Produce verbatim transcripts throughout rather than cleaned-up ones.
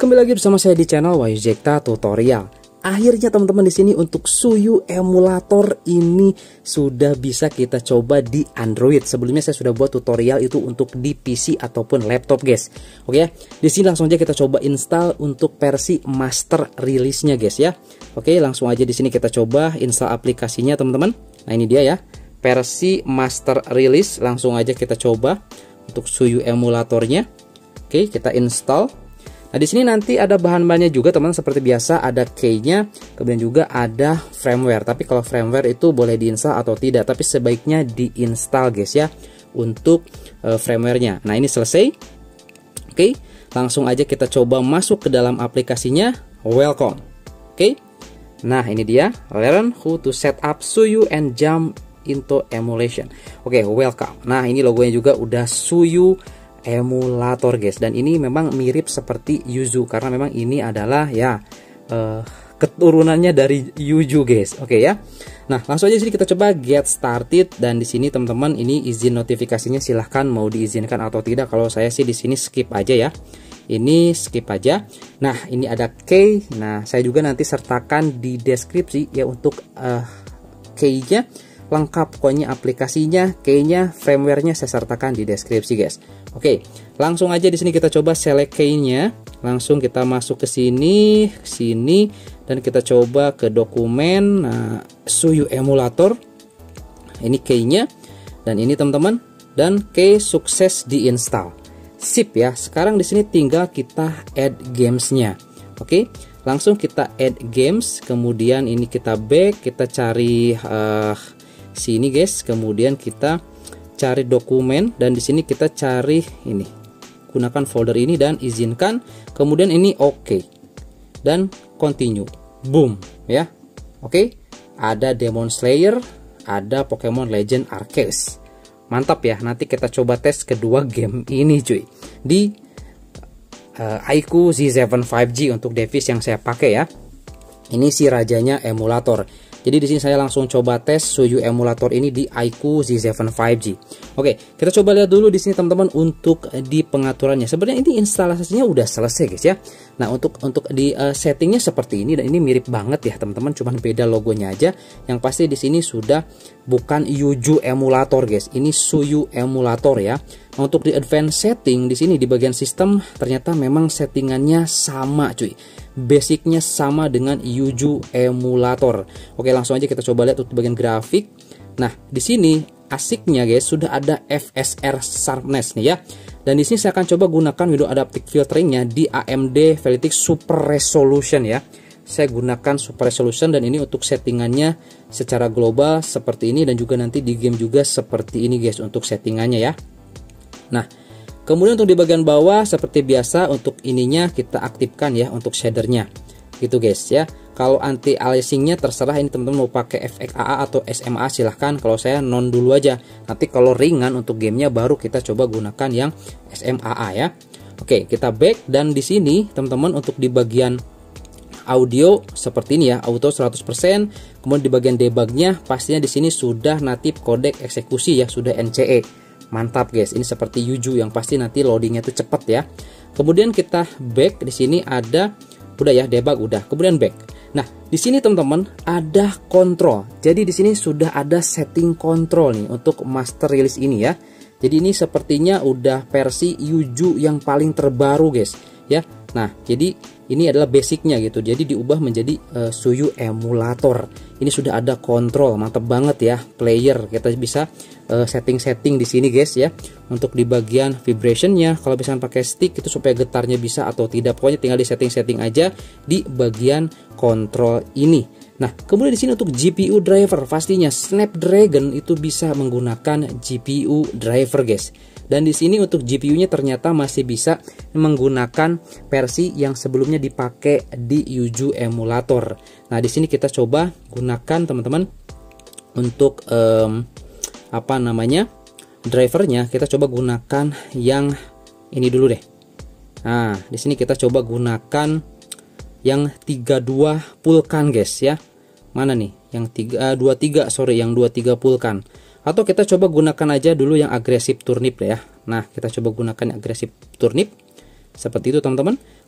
Kembali lagi bersama saya di channel Wayuzekta Tutorial. Akhirnya teman-teman di sini untuk Suyu emulator ini sudah bisa kita coba di Android. Sebelumnya saya sudah buat tutorial itu untuk di P C ataupun laptop, guys. Oke ya. Di sini langsung aja kita coba install untuk versi master release-nya, guys ya. Oke, langsung aja di sini kita coba install aplikasinya, teman-teman. Nah, ini dia ya. Versi master release, langsung aja kita coba untuk Suyu emulatornya. Oke, kita install. Nah, di sini nanti ada bahan-bahannya juga, teman-teman, seperti biasa ada key-nya, kemudian juga ada firmware. Tapi kalau firmware itu boleh diinstal atau tidak, tapi sebaiknya diinstal, guys ya, untuk uh, firmware-nya. Nah, ini selesai. Oke, langsung aja kita coba masuk ke dalam aplikasinya. Welcome. Oke. Nah, ini dia, learn how to set up Suyu and jump into emulation. Oke, welcome. Nah, ini logonya juga udah Suyu emulator, guys, dan ini memang mirip seperti Yuzu karena memang ini adalah ya uh, keturunannya dari Yuzu, guys. Oke ya. Nah, langsung aja sini kita coba get started, dan di sini teman-teman ini izin notifikasinya silahkan mau diizinkan atau tidak. Kalau saya sih di sini skip aja ya. Ini skip aja. Nah, ini ada key. Nah, saya juga nanti sertakan di deskripsi ya untuk uh, key-nya lengkap, pokoknya aplikasinya, key-nya, firmware-nya saya sertakan di deskripsi, guys. Oke, langsung aja di sini kita coba select key-nya. Langsung kita masuk ke sini, ke sini, dan kita coba ke dokumen. Nah, Suyu emulator. Ini key-nya, dan ini teman-teman, dan key sukses diinstal. Sip ya. Sekarang di sini tinggal kita add games-nya. Oke, langsung kita add games. Kemudian ini kita back, kita cari uh, sini, guys, kemudian kita cari dokumen, dan di sini kita cari ini, gunakan folder ini dan izinkan, kemudian ini oke, okay. Dan continue, boom ya. Oke, okay. Ada Demon Slayer, ada Pokemon Legend Arceus, mantap ya. Nanti kita coba tes kedua game ini, cuy, di uh, iQOO Z tujuh lima G untuk device yang saya pakai ya. Ini si rajanya emulator. Jadi di sini saya langsung coba tes Suyu emulator ini di iQOO Z tujuh lima G. Oke, kita coba lihat dulu di sini teman-teman untuk di pengaturannya. Sebenarnya ini instalasinya udah selesai, guys ya. Nah, untuk untuk di uh, settingnya seperti ini, dan ini mirip banget ya teman-teman, cuman beda logonya aja. Yang pasti di sini sudah bukan Yuzu emulator, guys. Ini Suyu emulator ya. Nah, untuk di advanced setting di sini di bagian sistem ternyata memang settingannya sama, cuy. Basicnya sama dengan Yuzu emulator. Oke, langsung aja kita coba lihat untuk bagian grafik. Nah, di sini asiknya, guys, sudah ada F S R sharpness nih ya. Dan di sini saya akan coba gunakan window adaptive filteringnya di A M D Veritix Super Resolution ya. Saya gunakan Super Resolution, dan ini untuk settingannya secara global seperti ini, dan juga nanti di game juga seperti ini, guys, untuk settingannya ya. Nah, kemudian untuk di bagian bawah seperti biasa untuk ininya kita aktifkan ya untuk shadernya, gitu, guys ya. Kalau anti aliasingnya terserah, ini teman-teman mau pakai F X A A atau S M A silahkan. Kalau saya non dulu aja. Nanti kalau ringan untuk gamenya baru kita coba gunakan yang S M A A ya. Oke, kita back, dan di sini teman-teman untuk di bagian audio seperti ini ya, auto seratus persen. Kemudian di bagian debugnya pastinya di sini sudah native codec eksekusi ya, sudah N C E. Mantap, guys. Ini seperti Yuzu yang pasti nanti loadingnya itu cepat ya. Kemudian kita back, di sini ada udah ya debug udah. Kemudian back. Nah, di sini teman-teman ada kontrol. Jadi di sini sudah ada setting kontrol nih untuk master release ini ya. Jadi ini sepertinya udah versi Yuzu yang paling terbaru, guys ya. Nah, jadi ini adalah basicnya gitu. Jadi diubah menjadi uh, Suyu emulator. Ini sudah ada kontrol, mantap banget ya. Player kita bisa setting-setting uh, di sini, guys ya. Untuk di bagian vibrationnya, kalau misalkan pakai stick itu supaya getarnya bisa atau tidak, pokoknya tinggal di setting-setting aja di bagian kontrol ini. Nah, kemudian di sini untuk G P U driver, pastinya Snapdragon itu bisa menggunakan G P U driver, guys. Dan di sini untuk G P U-nya ternyata masih bisa menggunakan versi yang sebelumnya dipakai di Yuzu emulator. Nah, di sini kita coba gunakan teman-teman untuk um, apa namanya drivernya. Kita coba gunakan yang ini dulu deh. Nah, di sini kita coba gunakan yang tiga puluh dua Vulkan, guys ya. Mana nih? Yang tiga dua tiga sorry, yang dua puluh tiga Vulkan. Atau kita coba gunakan aja dulu yang agresif turnip ya. Nah, kita coba gunakan yang agresif turnip. Seperti itu teman-teman.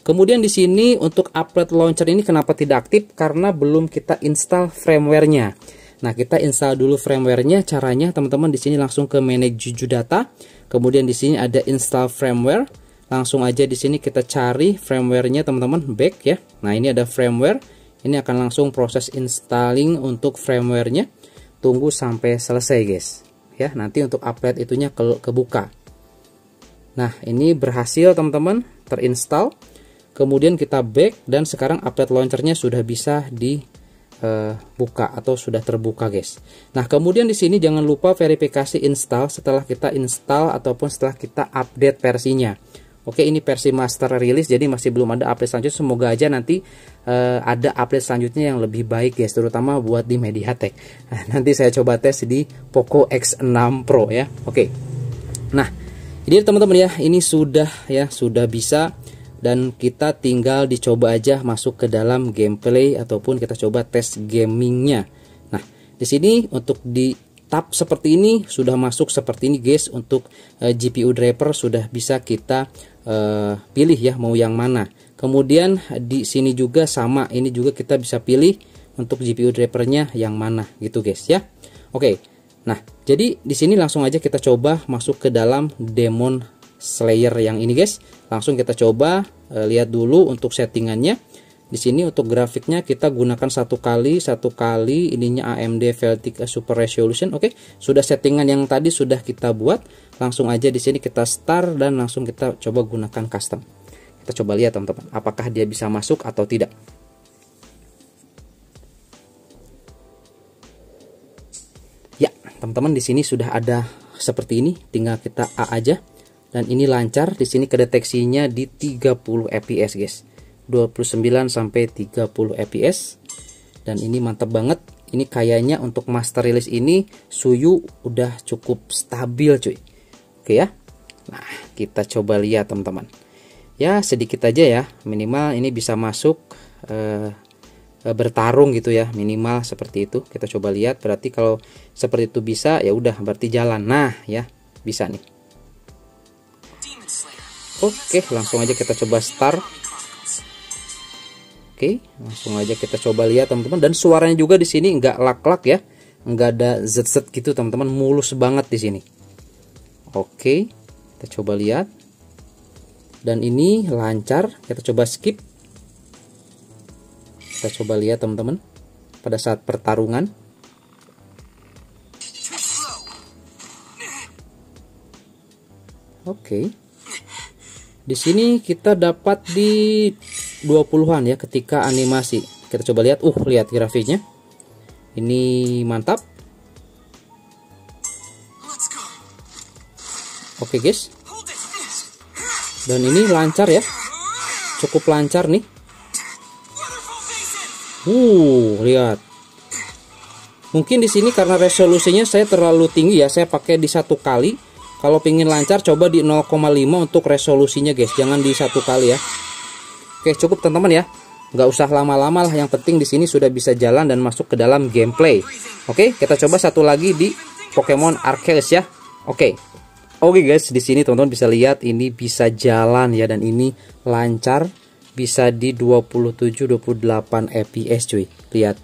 kemudian di sini untuk upload launcher ini kenapa tidak aktif? Karena belum kita install firmware-nya. Nah, kita install dulu firmware-nya. Caranya teman-teman di sini langsung ke manage Juju data. Kemudian di sini ada install firmware. Langsung aja di sini kita cari firmware-nya teman-teman, back ya. Nah, ini ada firmware. Ini akan langsung proses installing untuk firmware-nya. Tunggu sampai selesai, guys. Ya, nanti untuk update itunya ke kebuka. Nah, ini berhasil teman-teman terinstall. Kemudian kita back dan sekarang update launcher-nya sudah bisa di Uh, buka atau sudah terbuka, guys. Nah, kemudian di sini jangan lupa verifikasi install setelah kita install ataupun setelah kita update versinya. Oke, ini versi master release, jadi masih belum ada update selanjutnya. Semoga aja nanti uh, ada update selanjutnya yang lebih baik, guys, terutama buat di MediaTek. Nah, nanti saya coba tes di Poco X enam Pro ya. Oke. Nah, ini teman-teman ya, ini sudah ya, sudah bisa. Dan kita tinggal dicoba aja masuk ke dalam gameplay ataupun kita coba tes gamingnya. Nah, di sini untuk di tab seperti ini sudah masuk seperti ini, guys. Untuk uh, G P U driver sudah bisa kita uh, pilih ya mau yang mana. Kemudian di sini juga sama, ini juga kita bisa pilih untuk G P U drivernya yang mana gitu, guys ya. Oke. Nah, jadi di sini langsung aja kita coba masuk ke dalam Demon Slayer yang ini, guys. Langsung kita coba e, lihat dulu untuk settingannya. Di sini untuk grafiknya kita gunakan satu kali satu kali ininya A M D Veltix Super Resolution. Oke, sudah settingan yang tadi sudah kita buat. Langsung aja di sini kita start dan langsung kita coba gunakan custom. Kita coba lihat teman-teman, apakah dia bisa masuk atau tidak. Ya, teman-teman di sini sudah ada seperti ini. Tinggal kita A aja. Dan ini lancar, di sini kedeteksinya di tiga puluh F P S, guys. dua puluh sembilan sampai tiga puluh F P S. Dan ini mantap banget. Ini kayaknya untuk master release ini Suyu udah cukup stabil, cuy. Oke ya. Nah, kita coba lihat teman-teman. Ya, sedikit aja ya. Minimal ini bisa masuk eh, bertarung gitu ya, minimal seperti itu. Kita coba lihat. Berarti kalau seperti itu bisa, ya udah berarti jalan. Nah, ya, bisa nih. Oke, langsung aja kita coba start. Oke, langsung aja kita coba lihat teman-teman. Dan suaranya juga di sini nggak lak-lak ya, nggak ada zet-zet gitu teman-teman, mulus banget di sini. Oke, kita coba lihat. Dan ini lancar. Kita coba skip. Kita coba lihat teman-teman pada saat pertarungan. Oke. Di sini kita dapat di dua puluhan ya ketika animasi. Kita coba lihat. Uh, lihat grafiknya. Ini mantap. Oke, guys. Dan ini lancar ya. Cukup lancar nih. Uh, lihat. Mungkin di sini karena resolusinya saya terlalu tinggi ya, saya pakai di satu kali. Kalau pingin lancar coba di nol koma lima untuk resolusinya, guys. Jangan di satu kali ya. Oke, cukup teman-teman ya. Nggak usah lama-lama lah. Yang penting di sini sudah bisa jalan dan masuk ke dalam gameplay. Oke, kita coba satu lagi di Pokemon Arceus ya. Oke. Oke, guys, di sini teman-teman bisa lihat ini bisa jalan ya, dan ini lancar. Bisa di dua puluh tujuh dua puluh delapan F P S, cuy. Lihat.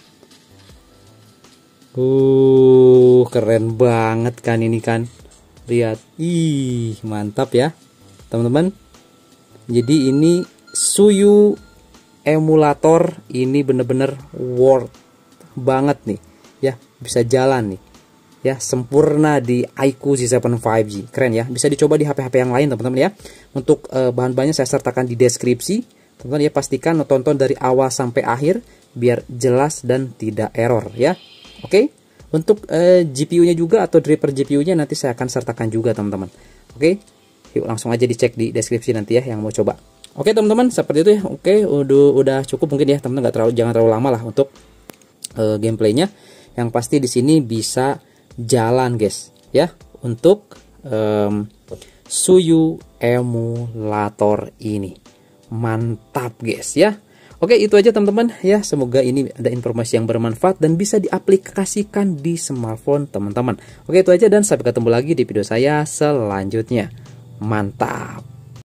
Uh, keren banget kan ini kan. Lihat, ih mantap ya teman-teman. Jadi ini Suyu emulator ini bener-bener worth banget nih ya, bisa jalan nih ya, sempurna di iQOO Z tujuh lima G. Keren ya, bisa dicoba di H P H P yang lain teman-teman ya. Untuk uh, bahan-bahannya saya sertakan di deskripsi teman-teman ya. Pastikan tonton dari awal sampai akhir biar jelas dan tidak error ya. Oke. Untuk uh, G P U-nya juga atau driver G P U-nya nanti saya akan sertakan juga teman-teman. Oke, yuk langsung aja dicek di deskripsi nanti ya yang mau coba. Oke teman-teman, seperti itu ya. Oke, udah udah cukup mungkin ya teman-teman, nggak terlalu jangan terlalu lama lah untuk uh, gameplaynya. Yang pasti di sini bisa jalan, guys ya, untuk um, Suyu emulator ini. Mantap, guys ya. Oke, itu aja teman-teman ya. Semoga ini ada informasi yang bermanfaat dan bisa diaplikasikan di smartphone teman-teman. Oke, itu aja dan sampai ketemu lagi di video saya selanjutnya. Mantap.